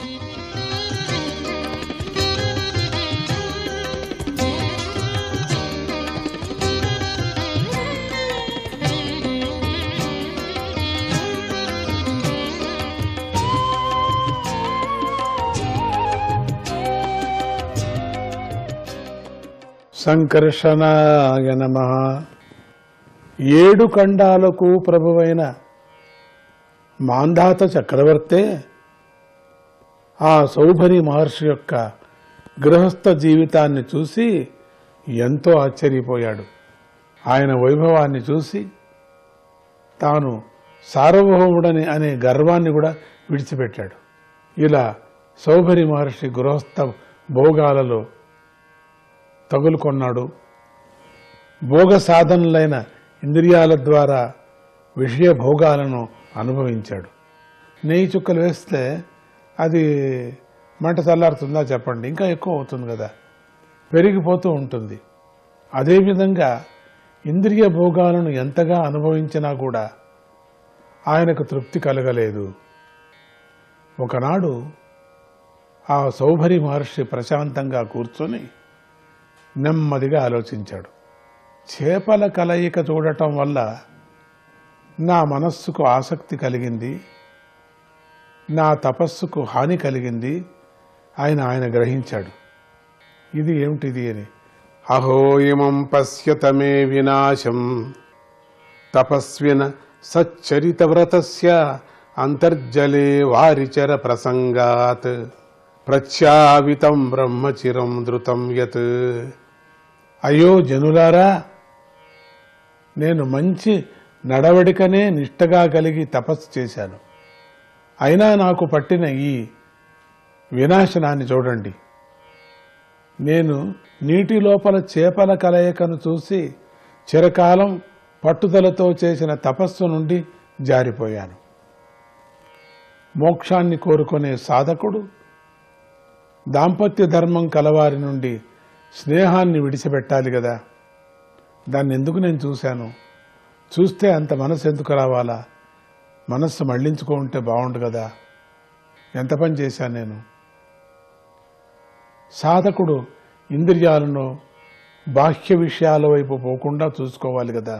సంకర్షణాయ నమః. 7 ఖండాలకు ప్రభువైన మాంధాత చక్రవర్తే ఆ సౌభరి మహర్షి యొక్క గృహస్థ జీవితాన్ని చూసి ఎంతో ఆశ్చర్యపోయాడు. ఆయన వైభవాన్ని చూసి తాను సార్వభౌముడని అనే గర్వాన్ని కూడా విడిచిపెట్టాడు. ఇలా సౌభరి మహర్షి గృహస్థ భోగాలలో తగులుకొన్నాడు. భోగ సాధనలైన ఇంద్రియాల ద్వారా విషయ భోగాలను అనుభవించాడు. నెయ్యి చుక్కలు వేస్తే అది మంట చల్లారుతుందా చెప్పండి? ఇంకా ఎక్కువ అవుతుంది కదా, పెరిగిపోతూ ఉంటుంది. అదేవిధంగా ఇంద్రియ భోగాలను ఎంతగా అనుభవించినా కూడా ఆయనకు తృప్తి కలగలేదు. ఒకనాడు ఆ సౌభరి మహర్షి ప్రశాంతంగా కూర్చొని నెమ్మదిగా ఆలోచించాడు. చేపల కలయిక చూడటం వల్ల నా మనస్సుకు ఆసక్తి కలిగింది, నా తపస్సుకు హాని కలిగింది ఆయన గ్రహించాడు. ఇది ఏమిటిది అని. అహో ఇమం పశ్యతమే వినాశం తపస్విన సచ్చరిత వ్రతస్య అంతర్జలే వారిచర ప్రసంగాత్ ప్రత్యావితం బ్రహ్మచిరం ధృతం యత్. అయ్యో జనులారా, నేను మంచి నడవడికనే నిష్టగా కలిగి తపస్సు చేశాను. అయినా నాకు పట్టిన ఈ వినాశనాన్ని చూడండి. నేను నీటి లోపల చేపల కలయికను చూసి చిరకాలం పట్టుదలతో చేసిన తపస్సు నుండి జారిపోయాను. మోక్షాన్ని కోరుకునే సాధకుడు దాంపత్య ధర్మం కలవారి నుండి స్నేహాన్ని విడిచిపెట్టాలి కదా. దాన్ని ఎందుకు నేను చూశాను? చూస్తే అంత మనసు ఎందుకు రావాలా? మనస్సు మళ్లించుకుంటే బాగుండు కదా. ఎంత పని చేశాను నేను. సాధకుడు ఇంద్రియాలను బాహ్య విషయాల వైపు పోకుండా చూసుకోవాలి కదా.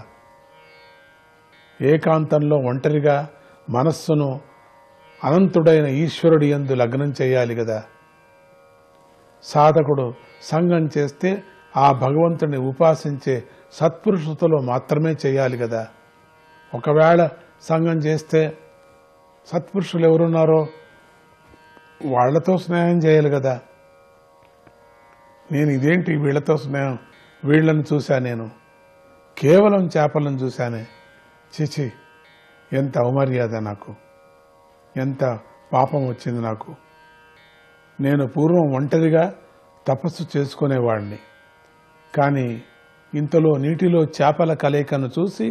ఏకాంతంలో ఒంటరిగా మనస్సును అనంతుడైన ఈశ్వరుడి యందు లగ్నం చేయాలి కదా. సాధకుడు సంగం చేస్తే ఆ భగవంతుని ఉపాసించే సత్పురుషులతో మాత్రమే చేయాలి కదా. ఒకవేళ సంగం చేస్తే సత్పురుషులు ఎవరున్నారో వాళ్లతో స్నేహం చేయాలి కదా. నేను ఇదేంటి వీళ్లతో స్నేహం, వీళ్లను చూశా, నేను కేవలం చేపలను చూశానే. చిచి, ఎంత అవమర్యాద నాకు, ఎంత పాపం వచ్చింది నాకు. నేను పూర్వం ఒంటరిగా తపస్సు చేసుకునేవాడిని. కానీ ఇంతలో నీటిలో చేపల కలయికను చూసి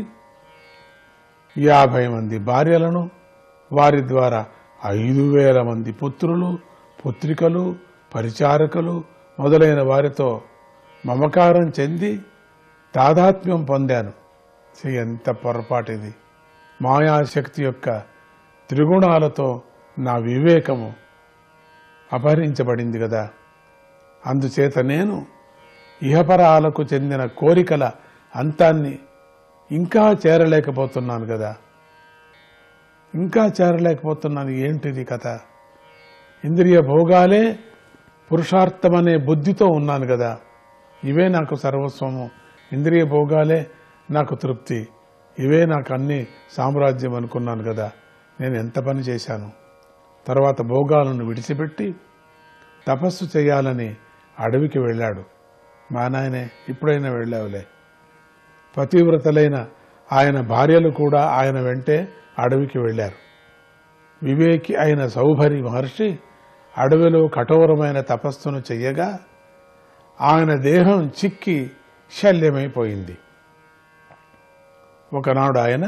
50 మంది భార్యలను, వారి ద్వారా 5,000 మంది పుత్రులు, పుత్రికలు, పరిచారకులు మొదలైన వారితో మమకారం చెంది తాదాత్మ్యం పొందాను. ఎంత పొరపాటిది. మాయాశక్తి యొక్క త్రిగుణాలతో నా వివేకము అపహరించబడింది కదా. అందుచేత నేను ఇహపరాలకు చెందిన కోరికల అంతాన్ని ఇంకా చేరలేకపోతున్నాను కదా. ఇంకా చేరలేకపోతున్నాను. ఏంటిది కథ? ఇంద్రియ భోగాలే పురుషార్థమనే బుద్ధితో ఉన్నాను కదా. ఇవే నాకు సర్వస్వము, ఇంద్రియ భోగాలే నాకు తృప్తి, ఇవే నాకు అన్ని సామ్రాజ్యం అనుకున్నాను కదా. నేను ఎంత పని చేశాను. తర్వాత భోగాలను విడిచిపెట్టి తపస్సు చేయాలని అడవికి వెళ్ళాడు. మా నాయనే, ఇప్పుడైనా వెళ్ళావులే. పతివ్రతలైన ఆయన భార్యలు కూడా ఆయన వెంటే అడవికి వెళ్ళారు. వివేకి అయిన సౌభరి మహర్షి అడవిలో కఠోరమైన తపస్సును చెయ్యగా ఆయన దేహం చిక్కి శల్యమైపోయింది. ఒకనాడు ఆయన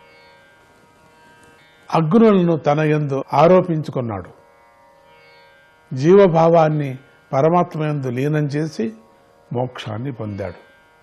అగ్నులను తన యందు ఆరోపించుకున్నాడు. జీవభావాన్ని పరమాత్మ యందు లీనం చేసి మోక్షాన్ని పొందాడు.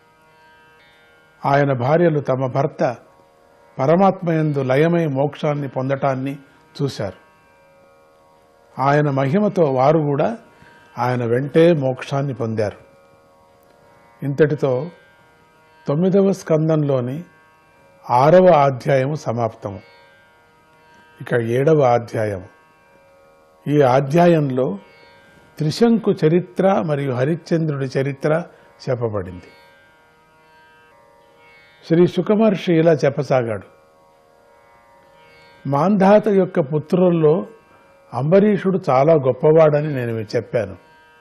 ఆయన భార్యలు తమ భర్త పరమాత్మ యందు లయమై మోక్షాన్ని పొందటాన్ని చూశారు. ఆయన మహిమతో వారు కూడా ఆయన వెంటే మోక్షాన్ని పొందారు. ఇంతటితో 9వ స్కందంలోని 6వ అధ్యాయము సమాప్తము. ఇక 7వ అధ్యాయము. ఈ అధ్యాయంలో త్రిశంకు చరిత్ర మరియు హరిశ్చంద్రుడి చరిత్ర చెప్పబడింది. శ్రీ శుకమహర్షి ఇలా చెప్పసాగాడు. మాంధాత యొక్క పుత్రుల్లో అంబరీషుడు చాలా గొప్పవాడని నేను చెప్పాను.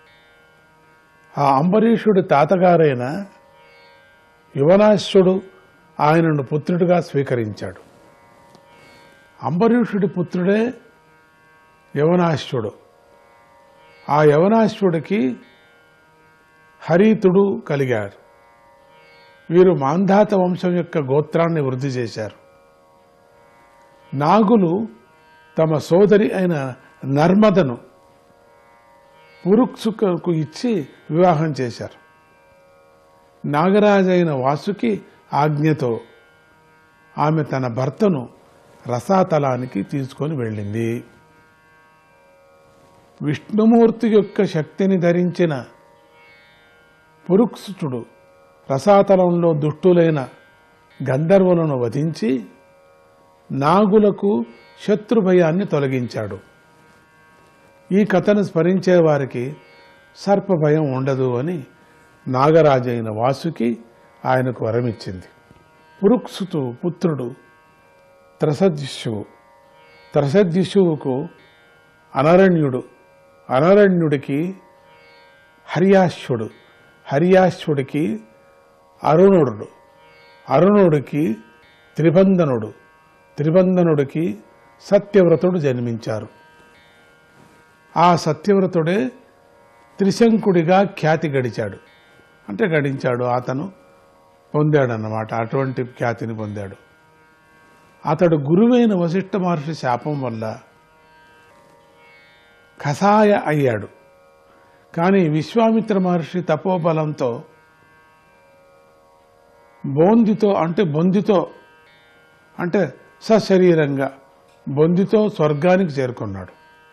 ఆ అంబరీషుడి తాతగారైన యువనాశ్యుడు ఆయనను పుత్రుడిగా స్వీకరించాడు. అంబరీషుడి పుత్రుడే యవనాశ్యుడు. ఆ యవనాశ్యుడికి హరీతుడు కలిగాడు. వీరు మాంధాత వంశం యొక్క గోత్రాన్ని వృద్ధి చేశారు. నాగులు తమ సోదరి అయిన నర్మదను పురుక్షుకు ఇచ్చి వివాహం చేశారు. నాగరాజైన వాసుకి ఆజ్ఞతో ఆమె తన భర్తను రసాతలానికి తీసుకొని వెళ్ళింది. విష్ణుమూర్తి యొక్క శక్తిని ధరించిన పురుక్షుడు రసాతలంలో దుష్టులైన గంధర్వులను వధించి నాగులకు శత్రుభయాన్ని తొలగించాడు. ఈ కథను స్మరించే వారికి సర్పభయం ఉండదు అని నాగరాజైన వాసుకి ఆయనకు వరమిచ్చింది. పురుక్షుతు పుత్రుడు త్రసద్యుశువు. త్రసద్యుశువుకు అనరణ్యుడు. అనరణ్యుడికి హర్యాశ్వుడు. హర్యాశ్వుడికి అరుణుడు. అరుణుడికి త్రిబంధనుడు. త్రిబంధనుడికి సత్యవ్రతుడు జన్మించారు. ఆ సత్యవ్రతుడే త్రిశంకుడిగా ఖ్యాతి గడించాడు. అతను పొందాడన్నమాట. అటువంటి ఖ్యాతిని పొందాడు. అతడు గురువైన వశిష్ఠ మహర్షి శాపం వల్ల కషాయ అయ్యాడు. కానీ విశ్వామిత్ర మహర్షి తపోబలంతో బొందితో అంటే సశరీరంగా బొందితో స్వర్గానికి చేరుకున్నాడు.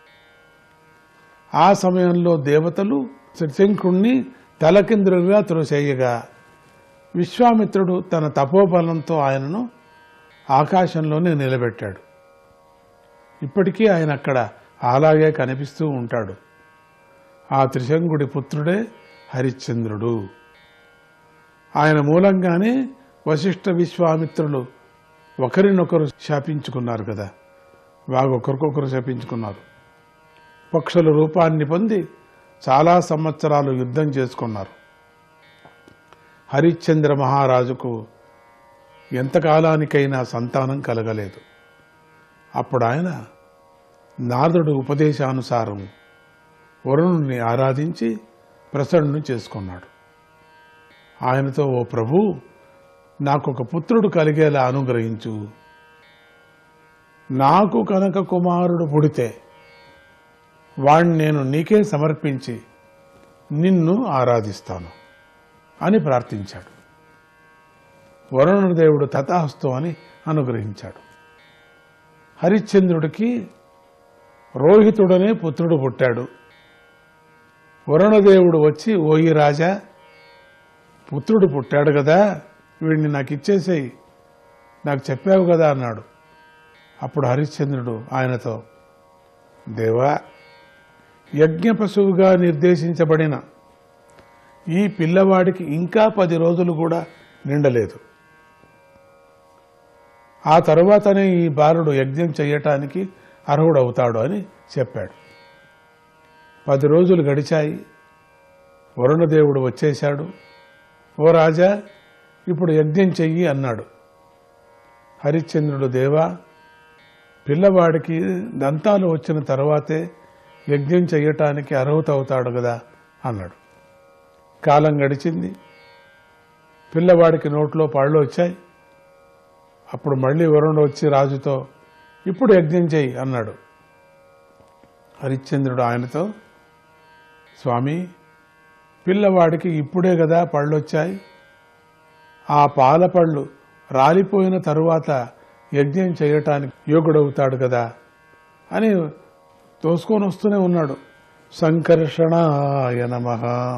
ఆ సమయంలో దేవతలు త్రిశంకుణ్ణి తలకిందులుగా త్రోసేయగా విశ్వామిత్రుడు తన తపోబలంతో ఆయనను ఆకాశంలోనే నిలబెట్టాడు. ఇప్పటికీ ఆయన అక్కడ అలాగే కనిపిస్తూ ఉంటాడు. ఆ త్రిశంకుడి పుత్రుడే హరిశ్చంద్రుడు. ఆయన మూలంగానే వశిష్ఠ విశ్వామిత్రులు ఒకరినొకరు శాపించుకున్నారు కదా. ఒకరికొకరు శాపించుకున్నారు. పక్షుల రూపాన్ని పొంది చాలా సంవత్సరాలు యుద్ధం చేసుకున్నారు. హరిశ్చంద్ర మహారాజుకు ఎంతకాలానికైనా సంతానం కలగలేదు. అప్పుడు ఆయన నారదుడు ఉపదేశానుసారం వరుణుని ఆరాధించి ప్రసన్నుని చేసుకున్నాడు. ఆయనతో, ఓ ప్రభు, నాకొక పుత్రుడు కలిగేలా అనుగ్రహించు. నాకు కనుక కుమారుడు పుడితే వాణ్ణి నేను నీకే సమర్పించి నిన్ను ఆరాధిస్తాను అని ప్రార్థించాడు. వరుణదేవుడు తథాస్తు అని అనుగ్రహించాడు. హరిశ్చంద్రుడికి రోహితుడనే పుత్రుడు పుట్టాడు. వరుణదేవుడు వచ్చి, ఓయి రాజా, పుత్రుడు పుట్టాడు కదా, వీడిని నాకు ఇచ్చేసేయి, నాకు చెప్పావు కదా అన్నాడు. అప్పుడు హరిశ్చంద్రుడు ఆయనతో, దేవా, యజ్ఞ పశువుగా నిర్దేశించబడిన ఈ పిల్లవాడికి ఇంకా 10 రోజులు కూడా నిండలేదు. ఆ తరువాతనే ఈ బాలుడు యజ్ఞం చెయ్యటానికి అర్హుడవుతాడు అని చెప్పాడు. 10 రోజులు గడిచాయి. వరుణదేవుడు వచ్చేశాడు. ఓ రాజా, ఇప్పుడు యజ్ఞం చెయ్యి అన్నాడు. హరిశ్చంద్రుడు, దేవా, పిల్లవాడికి దంతాలు వచ్చిన తర్వాతే యజ్ఞం చెయ్యటానికి అర్హత అవుతాడు కదా అన్నాడు. కాలం గడిచింది. పిల్లవాడికి నోట్లో పళ్ళు వచ్చాయి. అప్పుడు మళ్ళీ వరుణుడు వచ్చి రాజుతో, ఇప్పుడు యజ్ఞం చెయ్యి అన్నాడు. హరిశ్చంద్రుడు ఆయనతో, స్వామి, పిల్లవాడికి ఇప్పుడే కదా పళ్ళొచ్చాయి, ఆ పాల పళ్ళు రాలిపోయిన తరువాత యజ్ఞం చేయటానికి యోగుడవుతాడు కదా అని తోసుకొని వస్తూనే ఉన్నాడు. సంకర్షణాయ నమః.